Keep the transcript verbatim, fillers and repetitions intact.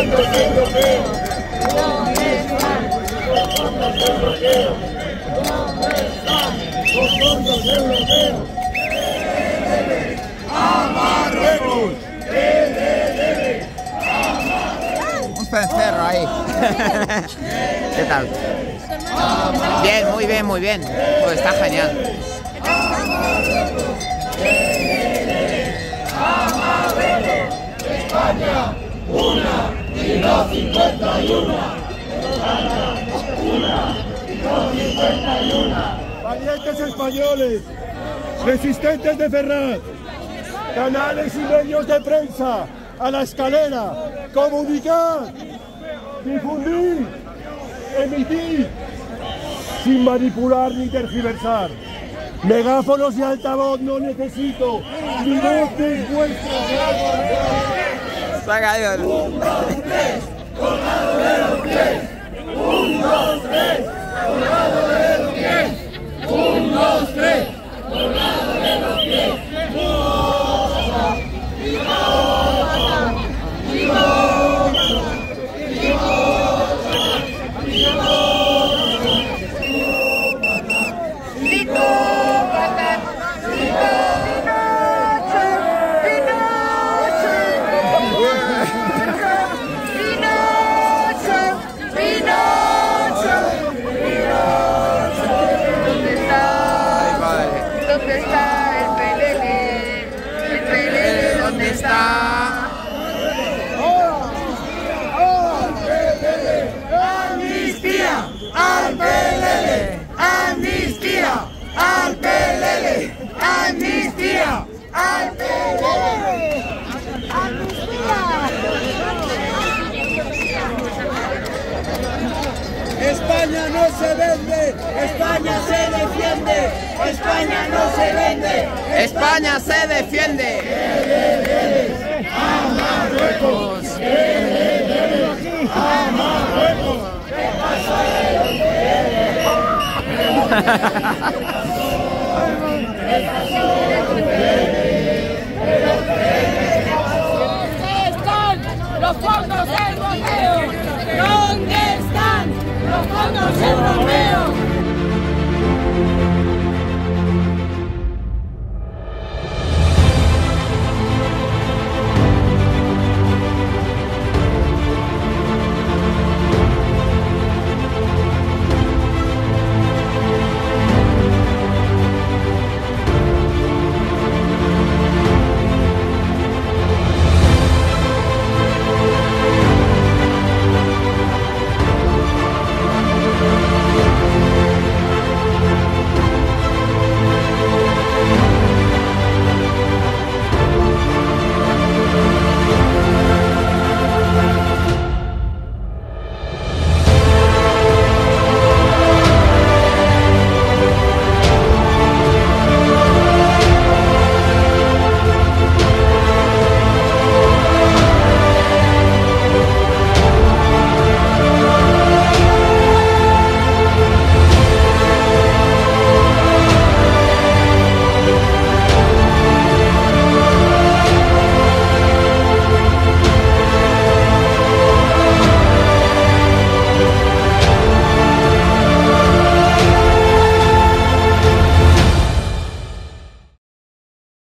fondos europeos? ¿Dónde están los fondos europeos? ¿Dónde están los fondos europeos? ¡A Marruecos! Un cencerro ahí. ¿Qué tal? Bien, muy bien, muy bien. Pues está genial. España, una y no cincuenta y una. España, una y no cincuenta y una. Valientes españoles, resistentes de Ferraz, canales y medios de prensa, a la escalera, comunicar, difundir, emitir, sin manipular ni tergiversar. Megáfonos y altavoz no necesito, ni voces vuestras. Saca Dios. Un, dos, tres, colgado de los pies. Un, dos, tres, colgado de los pies. Un, dos, tres, colgado de los pies. España no se vende, España se defiende, España no se vende, España se defiende. ¡A Marruecos! ¡A Marruecos! ¿Qué pasa de los pies? ¿Dónde están los fondos europeos? ¿Dónde están los fondos europeos?